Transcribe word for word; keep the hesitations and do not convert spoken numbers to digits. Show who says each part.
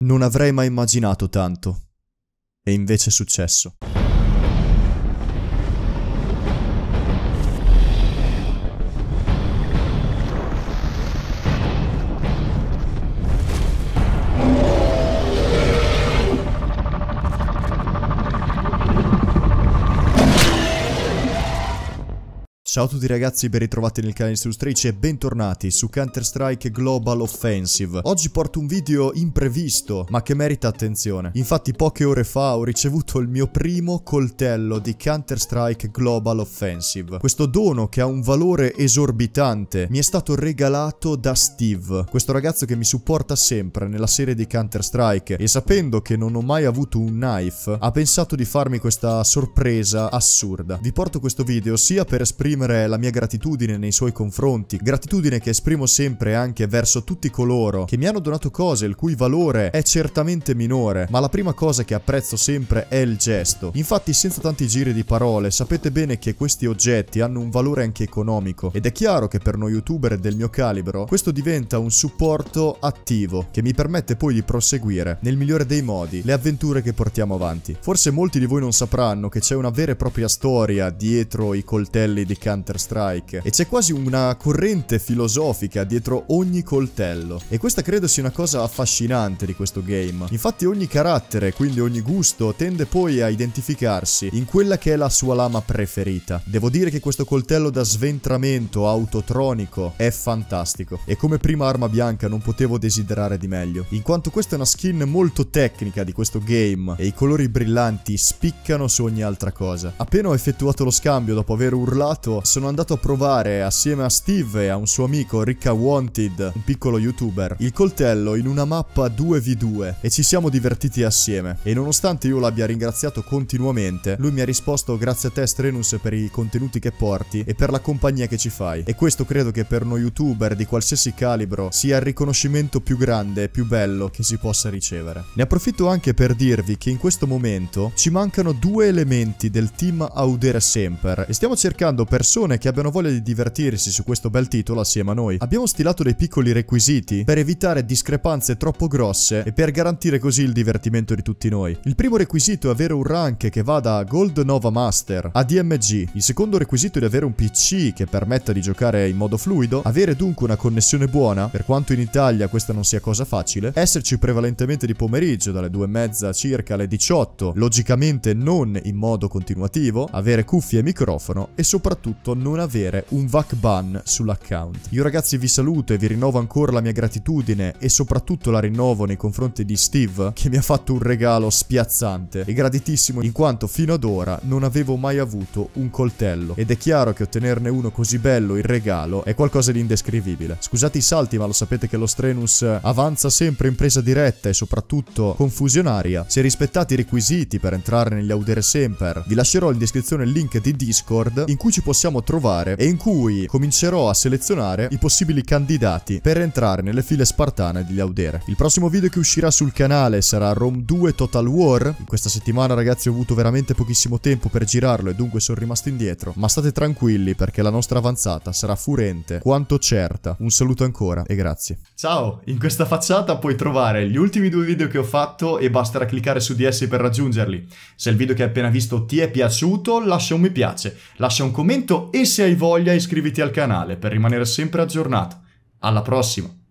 Speaker 1: Non avrei mai immaginato tanto. E invece è successo. Ciao a tutti ragazzi, ben ritrovati nel canale di Strustrice e bentornati su Counter-Strike Global Offensive. Oggi porto un video imprevisto, ma che merita attenzione. Infatti poche ore fa ho ricevuto il mio primo coltello di Counter-Strike Global Offensive. Questo dono, che ha un valore esorbitante, mi è stato regalato da Steve, questo ragazzo che mi supporta sempre nella serie di Counter-Strike, e sapendo che non ho mai avuto un knife, ha pensato di farmi questa sorpresa assurda. Vi porto questo video sia per esprimere la mia gratitudine nei suoi confronti, gratitudine che esprimo sempre anche verso tutti coloro che mi hanno donato cose il cui valore è certamente minore, ma la prima cosa che apprezzo sempre è il gesto. Infatti, senza tanti giri di parole, sapete bene che questi oggetti hanno un valore anche economico, ed è chiaro che per noi youtuber del mio calibro questo diventa un supporto attivo che mi permette poi di proseguire nel migliore dei modi le avventure che portiamo avanti. Forse molti di voi non sapranno che c'è una vera e propria storia dietro i coltelli di Counter-Strike, e c'è quasi una corrente filosofica dietro ogni coltello, e questa credo sia una cosa affascinante di questo game. Infatti ogni carattere, quindi ogni gusto, tende poi a identificarsi in quella che è la sua lama preferita. Devo dire che questo coltello da sventramento autotronico è fantastico, e come prima arma bianca non potevo desiderare di meglio, in quanto questa è una skin molto tecnica di questo game e i colori brillanti spiccano su ogni altra cosa. Appena ho effettuato lo scambio, dopo aver urlato, sono andato a provare assieme a Steve e a un suo amico Ricca Wanted, un piccolo youtuber, il coltello in una mappa due vu due, e ci siamo divertiti assieme. E nonostante io l'abbia ringraziato continuamente, lui mi ha risposto: grazie a te Strenus per i contenuti che porti e per la compagnia che ci fai. E questo credo che per noi youtuber di qualsiasi calibro sia il riconoscimento più grande e più bello che si possa ricevere. Ne approfitto anche per dirvi che in questo momento ci mancano due elementi del team Audere Semper, e stiamo cercando per persone che abbiano voglia di divertirsi su questo bel titolo assieme a noi. Abbiamo stilato dei piccoli requisiti per evitare discrepanze troppo grosse e per garantire così il divertimento di tutti noi. Il primo requisito è avere un rank che va da Gold Nova Master a D M G. Il secondo requisito è di avere un P C che permetta di giocare in modo fluido, avere dunque una connessione buona, per quanto in Italia questa non sia cosa facile, esserci prevalentemente di pomeriggio dalle due e mezza circa alle diciotto, logicamente non in modo continuativo, avere cuffie e microfono, e soprattutto non avere un V A C ban sull'account. Io ragazzi vi saluto e vi rinnovo ancora la mia gratitudine, e soprattutto la rinnovo nei confronti di Steve, che mi ha fatto un regalo spiazzante e graditissimo, in quanto fino ad ora non avevo mai avuto un coltello, ed è chiaro che ottenerne uno così bello in regalo è qualcosa di indescrivibile. Scusate i salti, ma lo sapete che lo Strenus avanza sempre in presa diretta e soprattutto confusionaria. Se rispettati i requisiti per entrare negli Audere Semper, vi lascerò in descrizione il link di Discord in cui ci possiamo trovare e in cui comincerò a selezionare i possibili candidati per entrare nelle file spartane degli Audere. Il prossimo video che uscirà sul canale sarà Rome due Total War. In questa settimana ragazzi ho avuto veramente pochissimo tempo per girarlo e dunque sono rimasto indietro, ma state tranquilli perché la nostra avanzata sarà furente quanto certa. Un saluto ancora e grazie. Ciao, in questa facciata puoi trovare gli ultimi due video che ho fatto e basterà cliccare su di essi per raggiungerli. Se il video che hai appena visto ti è piaciuto, lascia un mi piace, lascia un commento, e se hai voglia iscriviti al canale per rimanere sempre aggiornato. Alla prossima!